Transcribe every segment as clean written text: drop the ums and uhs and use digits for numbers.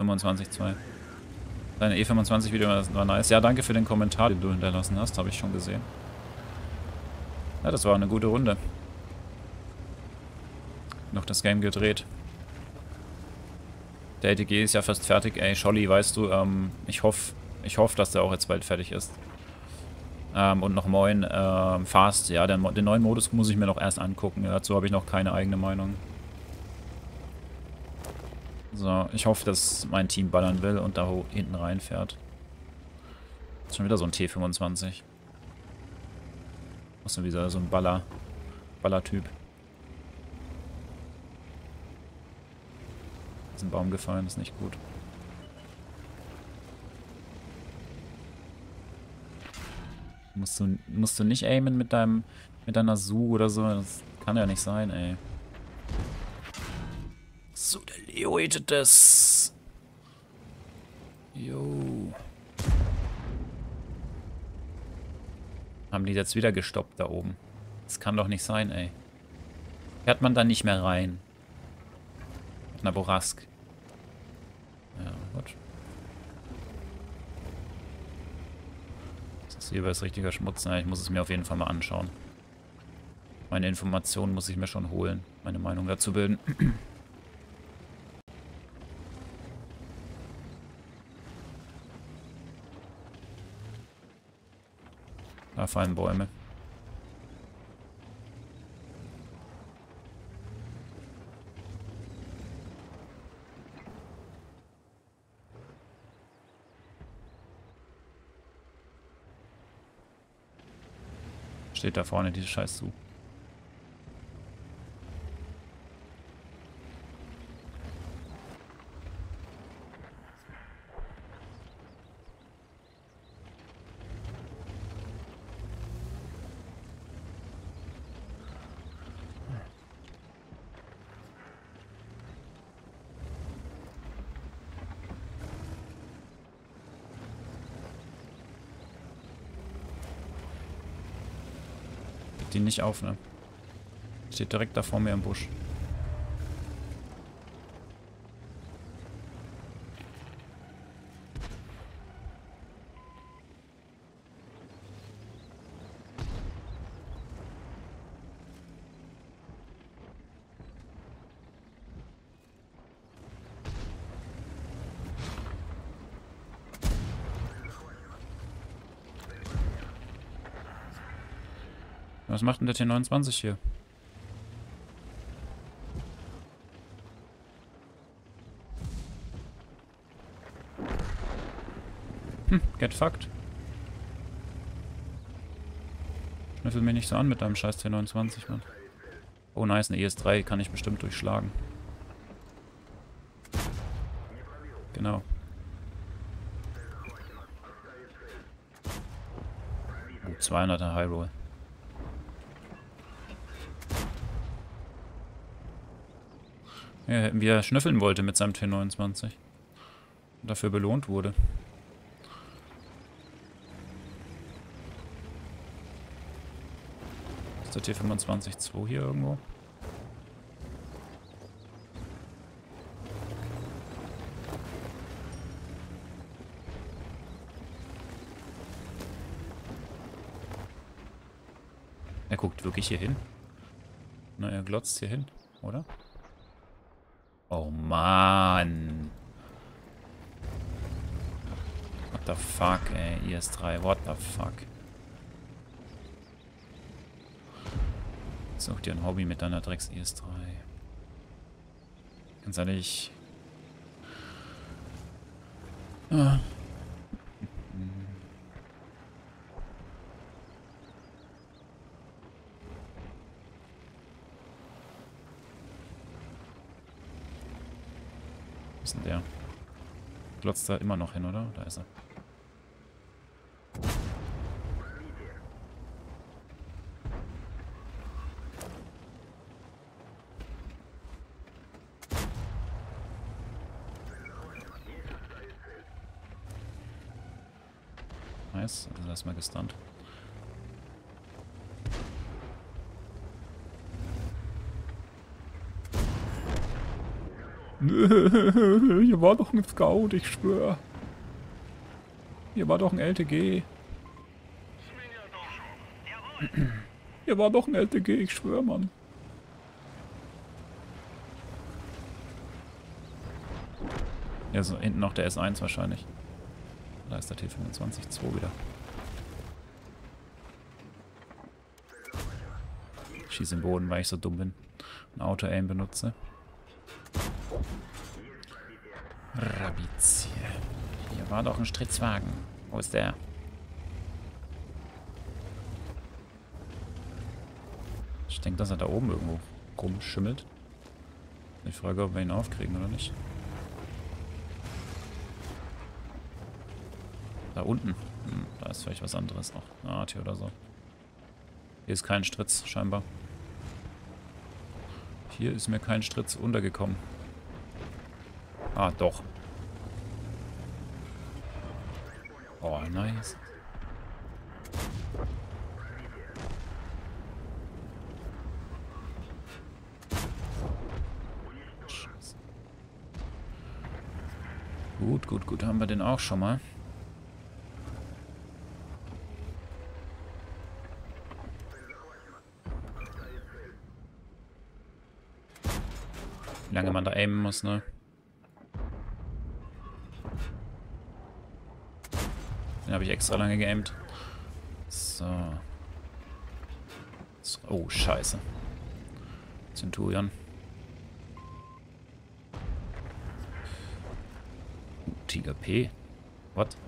E25-2. Deine E25-Video war nice. Ja, danke für den Kommentar, den du hinterlassen hast. Habe ich schon gesehen. Ja, das war eine gute Runde. Noch das Game gedreht. Der LTG ist ja fast fertig. Ey, Scholli, weißt du, ich hoffe, dass der auch jetzt bald fertig ist. Und noch moin, Fast. Ja, den neuen Modus muss ich mir noch erst angucken. Ja, dazu habe ich noch keine eigene Meinung. So, ich hoffe, dass mein Team ballern will und da hinten reinfährt. Ist schon wieder so ein T25. Ist schon wieder so ein Ballertyp. Ist ein Baum gefallen, ist nicht gut. Musst du nicht aimen mit deiner Su oder so? Das kann ja nicht sein, ey. So, der Leo hatet das. Jo. Haben die jetzt wieder gestoppt da oben? Das kann doch nicht sein, ey. Fährt man da nicht mehr rein? Na, Borask. Ja, gut. Das hier ist richtiger Schmutz. Ja, ich muss es mir auf jeden Fall mal anschauen. Meine Informationen muss ich mir schon holen. Meine Meinung dazu bilden. Da fallen Bäume. Steht da vorne diese Scheiß zu. Die nicht auf, ne? Steht direkt da vor mir im Busch. Was macht denn der T29 hier? Get fucked. Schnüffel mich nicht so an mit deinem scheiß T29, Mann. Oh nice, eine ES3 kann ich bestimmt durchschlagen. Genau. 200er High Roll. Ja, wie er schnüffeln wollte mit seinem T29. Und dafür belohnt wurde. Ist der T25-2 hier irgendwo? Er guckt wirklich hier hin. Na, er glotzt hier hin, oder? Oh Mann. What the fuck, ey. IS-3, what the fuck. Such dir ein Hobby mit deiner Drecks-IS-3. Ganz ehrlich. Ah. Wo ist denn der? Glotzt da immer noch hin, oder? Da ist er. Nice, also erstmal gestunt. Hier war doch ein Scout, ich schwör. Hier war doch ein LTG. Hier war doch ein LTG, ich schwör, Mann. Ja, so hinten noch der S1 wahrscheinlich. Da ist der T25-2 wieder. Ich schieße im Boden, weil ich so dumm bin. Ein Auto-Aim benutze. Rabizie. Hier war doch ein Stritzwagen. Wo ist der? Ich denke, dass er da oben irgendwo rumschimmelt. Ich frage, ob wir ihn aufkriegen oder nicht. Da unten. Da ist vielleicht was anderes noch. Eine Art hier oder so. Hier ist kein Stritz, scheinbar. Hier ist mir kein Stritz untergekommen. Ah, doch. Oh, nice. Scheiße. Gut, gut, gut. Haben wir den auch schon mal. Wie lange man da aimen muss, ne? Den habe ich extra lange geaimt. So. Oh, scheiße. Centurion. Tiger P. What?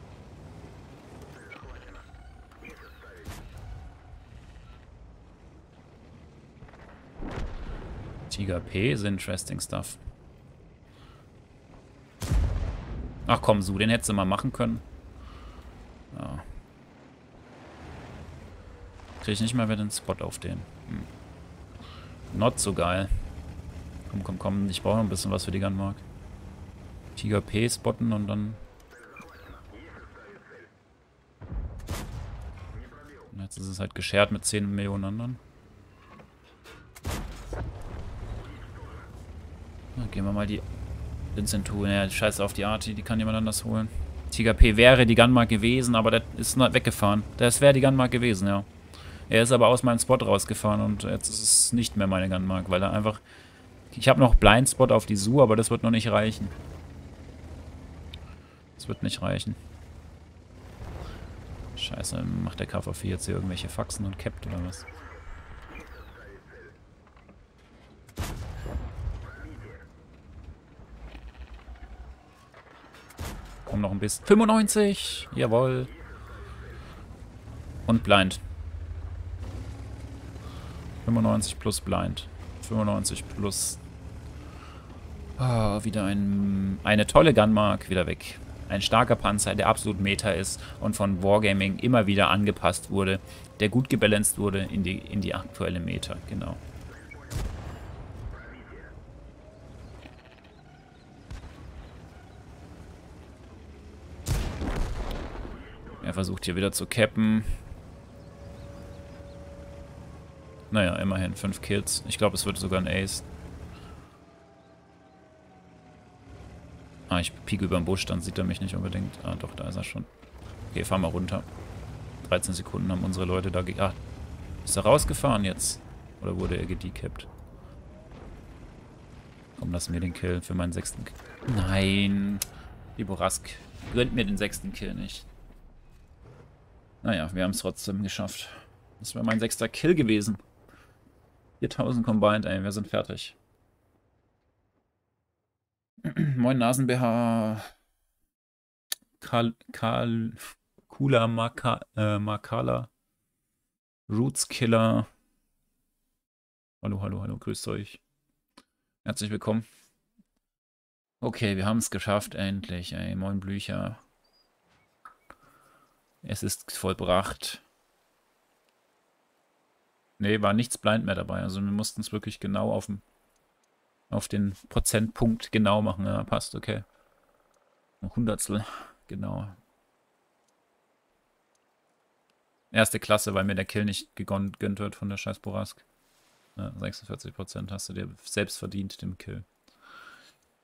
Tiger P is interesting stuff. Ach komm, Su, den hättest du mal machen können. Ja. Krieg ich nicht mal wieder den Spot auf den. Not so geil. Komm, komm, komm. Ich brauche noch ein bisschen was für die Gunmark. Tiger P spotten und dann... Und jetzt ist es halt geschert mit 10 Millionen anderen. Dann gehen wir mal den Centurion. Ja, scheiße auf die Arti, die kann jemand anders holen. Tiger P wäre die Gunmark gewesen, aber der ist weggefahren. Das wäre die Gunmark gewesen, ja. Er ist aber aus meinem Spot rausgefahren und jetzt ist es nicht mehr meine Gunmark, weil er einfach... Ich habe noch Blindspot auf die Su, aber das wird noch nicht reichen. Das wird nicht reichen. Scheiße, macht der KV4 jetzt hier irgendwelche Faxen und cappt oder was? Komm noch ein bisschen. 95! Jawohl. Und Blind. 95 plus Blind. 95 plus... Oh, wieder eine tolle Gunmark. Wieder weg. Ein starker Panzer, der absolut Meta ist und von Wargaming immer wieder angepasst wurde. Der gut gebalanced wurde in die aktuelle Meta. Genau. Er versucht hier wieder zu cappen. Naja, immerhin 5 Kills. Ich glaube, es wird sogar ein Ace. Ah, ich pieke über den Busch, dann sieht er mich nicht unbedingt. Ah, doch, da ist er schon. Okay, fahren wir runter. 13 Sekunden haben unsere Leute da... Ah, ist er rausgefahren jetzt? Oder wurde er gedecapt? Komm, lass mir den Kill für meinen 6. Kill. Nein! Die Borask gönnt mir den 6. Kill nicht. Naja, wir haben es trotzdem geschafft. Das wäre mein 6. Kill gewesen. 4000 combined, ey, wir sind fertig. Moin Nasen-BH. Kula Makala. Rootskiller. Hallo, hallo, hallo, grüßt euch. Herzlich willkommen. Okay, wir haben es geschafft, endlich, ey. Moin Blücher. Es ist vollbracht. Nee, war nichts blind mehr dabei. Also wir mussten es wirklich genau auf den Prozentpunkt genau machen. Ja, passt, okay. Ein Hundertstel, genau. Erste Klasse, weil mir der Kill nicht gegönnt wird von der scheiß Borask. Ja, 46% hast du dir selbst verdient, dem Kill.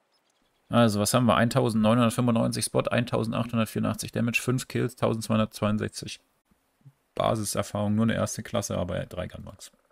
Also, was haben wir? 1995 Spot, 1884 Damage, 5 Kills, 1262 Basiserfahrung, nur eine erste Klasse, aber 3 Gunmarks.